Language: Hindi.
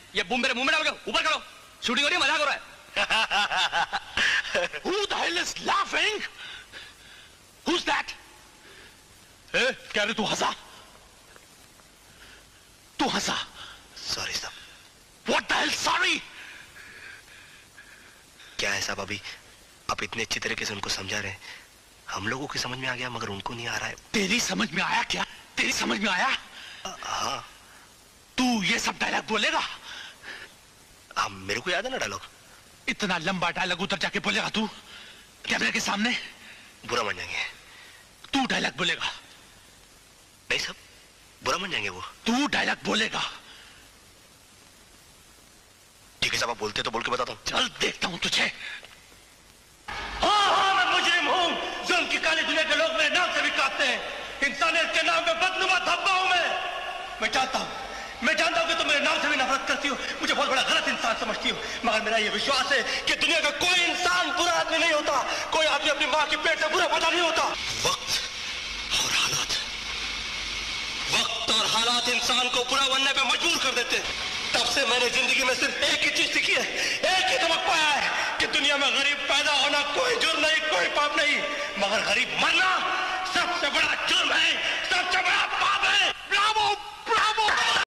ये बूम मेरे मुंह में डाल के ऊपर करो। शूटिंग हो रही है, मजाक हो रहा है। Who the hell is laughing? Who's that? क्या रे, तू हंसा? तू हंसा? सॉरी साहब। What the hell sorry? क्या है साहब, अभी आप इतने अच्छी तरीके से उनको समझा रहे हैं, हम लोगों की समझ में आ गया मगर उनको नहीं आ रहा है। तेरी समझ में आया क्या? तेरी समझ में आया? हाँ। तू ये सब डायलॉग बोलेगा? हाँ, मेरे को याद है ना डायलॉग। इतना लंबा डायलॉग उधर जाके बोलेगा तू कैमरे के सामने? बुरा मान जाएंगे। तू डायलॉग बोलेगा? नहीं साहब, बुरा मान जाएंगे वो। तू डायलॉग बोलेगा? ठीक है साहब, आप बोलते तो बोल के बताता हूँ। चल देखता हूँ तुझे। हाँ, मैं मुजरिम हूँ। जुल्म की काली दुनिया के लोग मेरे नाम से भी काटते हैं। इंसानियत के नाम पे बदनुमा धब्बा हूँ मैं जानता हूँ कि तुम मेरे नाम से भी नफरत करती हो, मुझे बहुत बड़ा गलत इंसान समझती हो, मगर मेरा ये विश्वास है कि दुनिया का कोई इंसान बुरा आदमी नहीं होता, कोई आदमी अपनी माँ की पेट से बुरा पैदा नहीं होता। वक्त और हालात इंसान को बुरा बनने पे मजबूर कर देते हैं। तब से मैंने जिंदगी में सिर्फ एक ही चीज सीखी है, एक ही सबक पाया है कि दुनिया में गरीब पैदा होना कोई जुर्म नहीं, कोई पाप नहीं, मगर गरीब मरना सबसे बड़ा जुर्म है, सबसे